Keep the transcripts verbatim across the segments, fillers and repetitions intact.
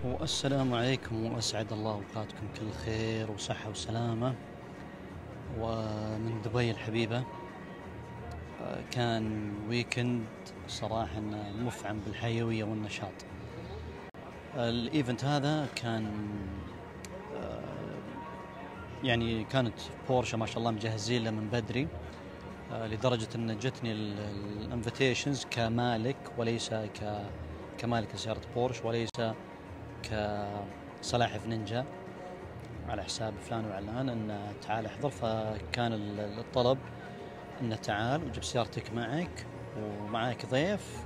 والسلام عليكم وأسعد الله أوقاتكم كل خير وصحة وسلامة. ومن دبي الحبيبة. آه، كان ويكند صراحة إنه مفعم بالحيوية والنشاط. آه، الإيفنت هذا كان آه، يعني كانت بورشة ما شاء الله مجهزين له من بدري، آه، لدرجة إن جتني الانفيتيشنز كمالك وليس ك كمالك سيارة بورش، وليس كسلاحف نينجا على حساب فلان وعلان ان تعال احضر. فكان الطلب انه تعال وجيب سيارتك معك ومعك ضيف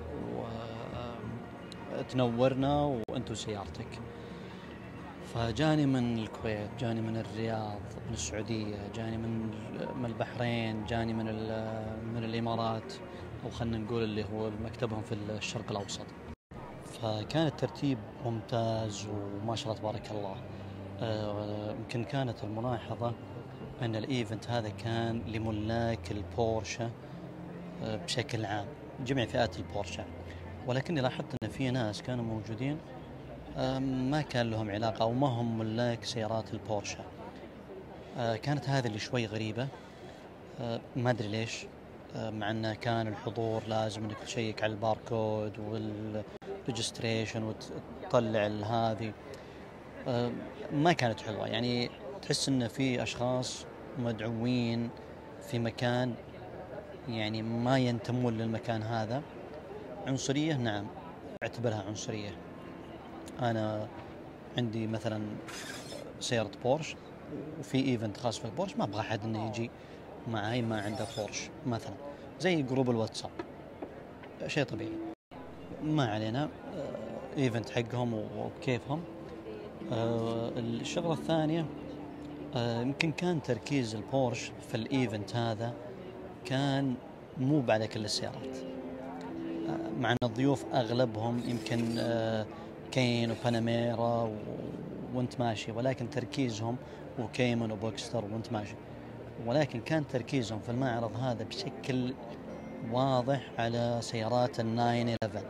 وتنورنا وانت وسيارتك. فجاني من الكويت، جاني من الرياض، من السعودية، جاني من من البحرين، جاني من من الامارات، او خلينا نقول اللي هو مكتبهم في الشرق الاوسط. فكان الترتيب ممتاز وما شاء الله تبارك الله. يمكن آه كانت الملاحظة أن الإيفنت هذا كان لملاك البورشة آه بشكل عام، جميع فئات البورشة، ولكني لاحظت أن في ناس كانوا موجودين آه ما كان لهم علاقة أو ما هم ملاك سيارات البورشة. آه كانت هذه اللي شوي غريبة، آه ما أدري ليش، آه مع أنه كان الحضور لازم أنك تشيك على الباركود والريجستريشن وتطلع هذه. آه ما كانت حلوة، يعني تحس ان في اشخاص مدعوين في مكان يعني ما ينتمون للمكان هذا. عنصرية، نعم اعتبرها عنصرية. انا عندي مثلا سيارة بورش وفي ايفنت خاص في البورش، ما ابغى احد انه يجي معي ما عنده بورش مثلا، زي جروب الواتساب، شيء طبيعي ما علينا. آه ايفنت حقهم وكيفهم. آه الشغلة الثانية، آه، يمكن كان تركيز البورش في الإيفنت هذا كان مو على كل السيارات، آه، مع أن الضيوف أغلبهم يمكن آه، كين وباناميرا و... وانت ماشي، ولكن تركيزهم وكيمن وبوكستر وانت ماشي، ولكن كان تركيزهم في المعرض هذا بشكل واضح على سيارات الناين إليفن.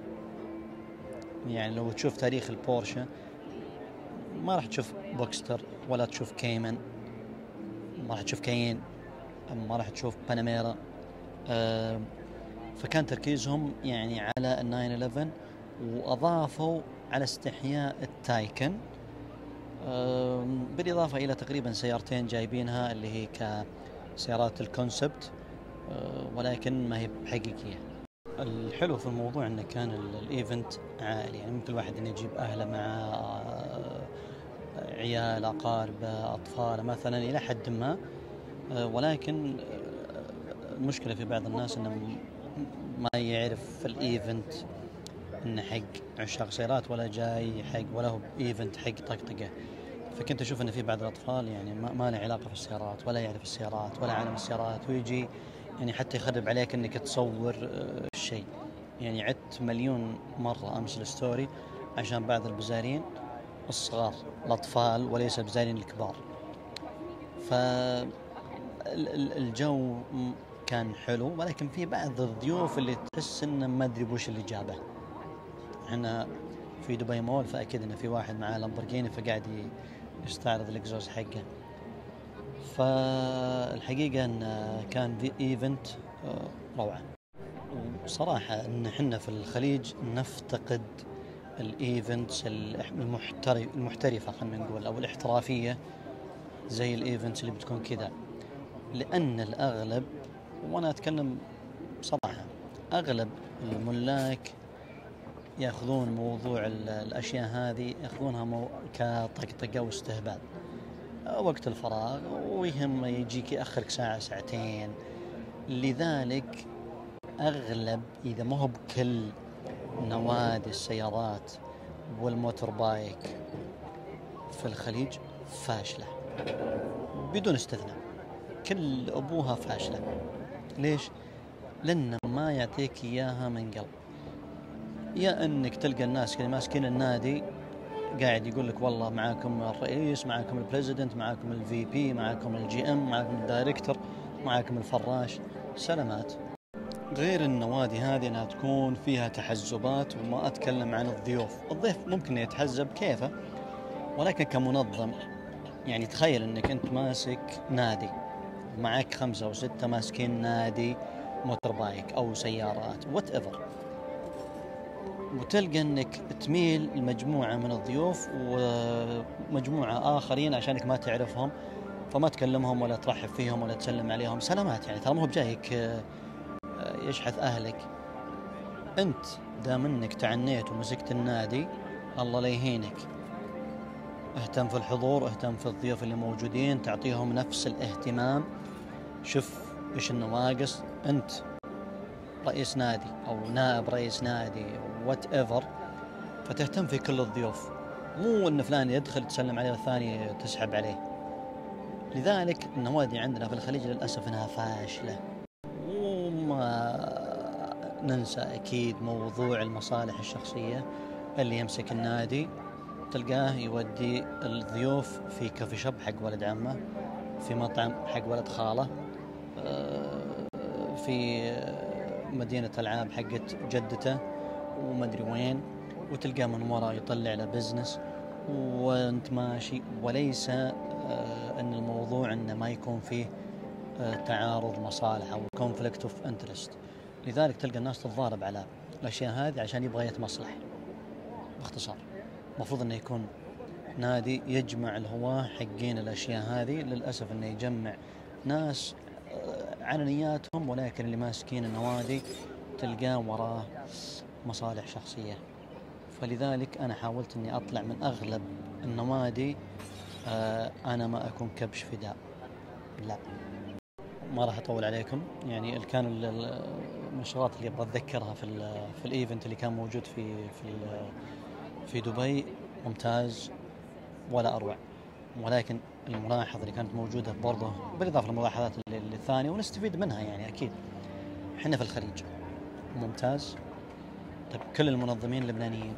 يعني لو تشوف تاريخ البورشة ما راح تشوف بوكستر ولا تشوف كيمن، ما راح تشوف كاين، ما راح تشوف باناميرا. آه فكان تركيزهم يعني على الناين إليفن، وأضافوا على استحياء التايكن، آه بالإضافة إلى تقريبا سيارتين جايبينها اللي هي كسيارات الكونسبت، آه ولكن ما هي حقيقية. الحلو في الموضوع أنه كان الإيفنت عائلي، يعني ممكن الواحد أن يجيب أهله مع آه عيال أقارب أطفال مثلا إلى حد ما، ولكن المشكلة في بعض الناس إنه ما يعرف في الإيفنت إنه حق عشاق سيارات ولا جاي حق ولا هو إيفنت حق طقطقة. فكنت أشوف إن في بعض الأطفال يعني ما, ما له علاقة في السيارات ولا يعرف السيارات ولا عالم السيارات، ويجي يعني حتى يخرب عليك إنك تصور الشيء. يعني عدت مليون مرة أمس الستوري عشان بعض البزارين الصغار الأطفال وليس البزارين الكبار. فالجو كان حلو، ولكن في بعض الضيوف اللي تحس إنه ما أدري وش اللي جابه. احنا في دبي مول، فأكيد إنه في واحد معاه لامبورجيني فقاعد يستعرض الإكزوز حقه. فالحقيقة إن كان في إيفنت روعة. وصراحة إن إحنا في الخليج نفتقد الإيفنتس المحترفة خلينا نقول أو الاحترافية زي الإيفنتس اللي بتكون كذا، لأن الأغلب، وأنا أتكلم صراحة، أغلب الملاك يأخذون موضوع الأشياء هذه يأخذونها مو... كطقطقة واستهبال وقت الفراغ، ويهم يجيك يأخرك ساعة ساعتين. لذلك أغلب إذا ما هو بكل نوادي السيارات والموتور بايك في الخليج فاشلة بدون استثناء، كل أبوها فاشلة. ليش؟ لأن ما يعطيك إياها من قلب. يا أنك تلقى الناس اللي ماسكين النادي قاعد يقول لك والله معاكم الرئيس، معاكم البريزيدنت، معاكم الفي بي، معاكم الجي ام، معاكم الدايركتور، معاكم الفراش، سلامات. غير النوادي هذه انها تكون فيها تحزبات، وما اتكلم عن الضيوف. الضيف ممكن يتحزب كيفه، ولكن كمنظم يعني تخيل انك انت ماسك نادي، معك خمسة او ستة ماسكين نادي موتور بايك او سيارات وات ايفر، وتلقى انك تميل لمجموعة من الضيوف ومجموعة اخرين عشانك ما تعرفهم، فما تكلمهم ولا ترحب فيهم ولا تسلم عليهم سلامات، يعني ترى ما هو بجايك آه، يشحث اهلك. انت دام انك تعنيت ومسكت النادي، الله لا يهينك، اهتم في الحضور، اهتم في الضيوف اللي موجودين، تعطيهم نفس الاهتمام. شوف ايش النواقص، انت رئيس نادي او نائب رئيس نادي وات ايفر، فتهتم في كل الضيوف، مو ان فلان يدخل تسلم عليه والثاني تسحب عليه. لذلك النوادي عندنا في الخليج للاسف انها فاشله. وما ننسى اكيد موضوع المصالح الشخصيه، اللي يمسك النادي تلقاه يودي الضيوف في كافي شوب حق ولد عمه، في مطعم حق ولد خاله، في مدينة ألعاب حقت جدته ومدري وين، وتلقاه من وراء يطلع له بزنس وانت ماشي. وليس ان الموضوع انه ما يكون فيه تعارض مصالح او conflict of interest. لذلك تلقى الناس تتضارب على الاشياء هذه عشان يبغى يتمصلح. باختصار المفروض انه يكون نادي يجمع الهواة حقين الاشياء هذه، للاسف انه يجمع ناس على نياتهم، ولكن اللي ماسكين النوادي تلقاه وراه مصالح شخصية. فلذلك أنا حاولت أني أطلع من أغلب النوادي. آه أنا ما أكون كبش فداء، لا، ما راح أطول عليكم. يعني كان المنشورات اللي أبغى أتذكرها في ال في الإيفنت اللي كان موجود في في في دبي ممتاز ولا أروع، ولكن الملاحظة اللي كانت موجودة برضه بالإضافة للملاحظات اللي الثانية ونستفيد منها يعني أكيد. إحنا في الخليج ممتاز. طيب كل المنظمين اللبنانيين،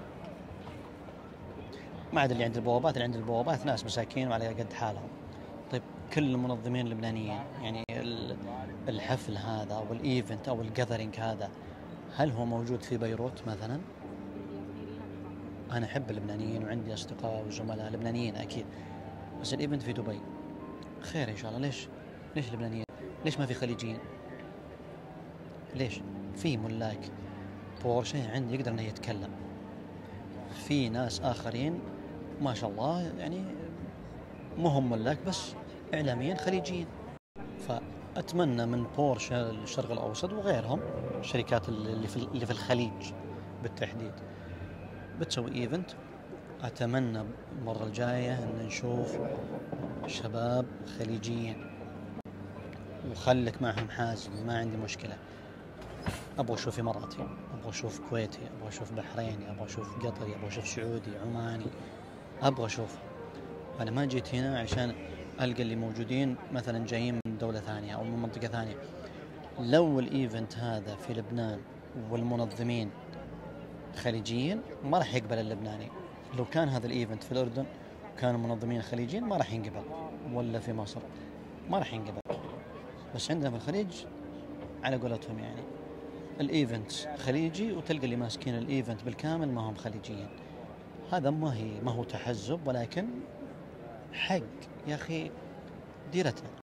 ما عاد اللي عند البوابات، اللي عند البوابات ناس مساكين وعلى قد حالهم. طيب كل المنظمين اللبنانيين، يعني الحفل هذا أو الإيفنت أو الجاذرينج هذا، هل هو موجود في بيروت مثلا؟ أنا أحب اللبنانيين وعندي أصدقاء وزملاء لبنانيين أكيد، بس الإيفنت في دبي خير إن شاء الله. ليش ليش لبنانيين؟ ليش ما في خليجيين؟ ليش؟ في ملاك بورشه عندي يقدر انه يتكلم، في ناس آخرين ما شاء الله يعني مهم ملاك بس إعلاميين خليجيين. فأتمنى من بورشه الشرق الأوسط وغيرهم الشركات اللي في اللي في الخليج بالتحديد بتسوي إيفنت، أتمنى المرة الجاية أن نشوف شباب خليجيين، وخلك معهم حازم، ما عندي مشكلة. أبغى أشوف إماراتي، أبغى أشوف كويتي، أبغى أشوف بحريني، أبغى أشوف قطري، أبغى أشوف سعودي، عماني، أبغى أشوف. أنا ما جيت هنا عشان ألقى اللي موجودين مثلا جايين من دولة ثانية أو من منطقة ثانية. لو الإيفنت هذا في لبنان والمنظمين خليجيين ما راح يقبل اللبناني. لو كان هذا الإيفنت في الأردن وكان المنظمين خليجيين ما راح ينقبل، ولا في مصر ما راح ينقبل. بس عندنا في الخليج على قولتهم يعني الإيفنت خليجي، وتلقى اللي ماسكين الإيفنت بالكامل ما هم خليجيين. هذا ما هي ما هو تحزب، ولكن حق يا أخي ديرتنا.